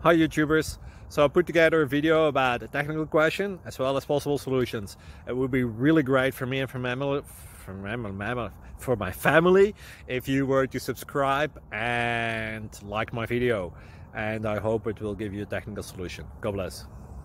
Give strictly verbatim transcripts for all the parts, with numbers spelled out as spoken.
Hi YouTubers! So I put together a video about a technical question as well as possible solutions. It would be really great for me and for, mammal, for, mammal, for my family if you were to subscribe and like my video. And I hope it will give you a technical solution. God bless.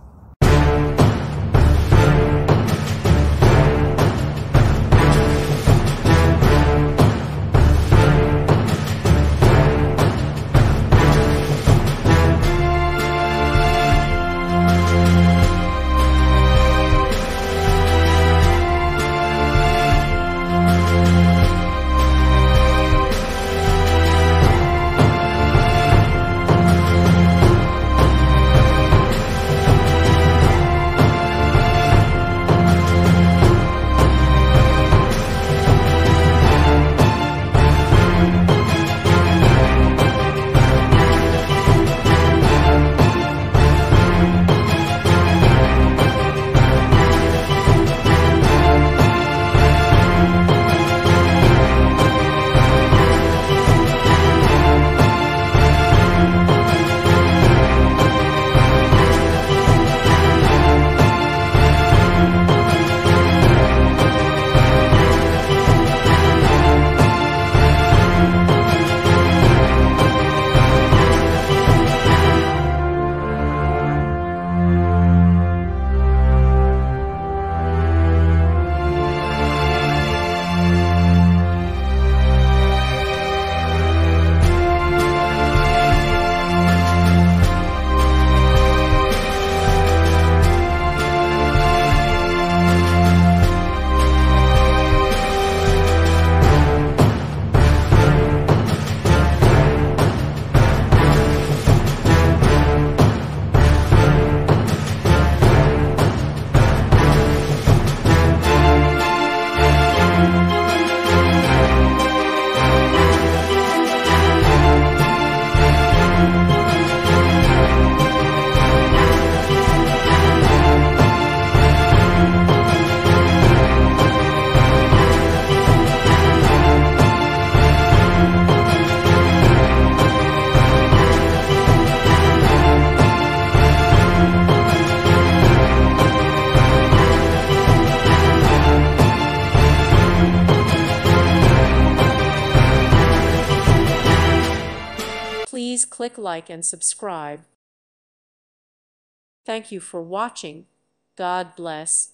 Please click like and subscribe. Thank you for watching. God bless.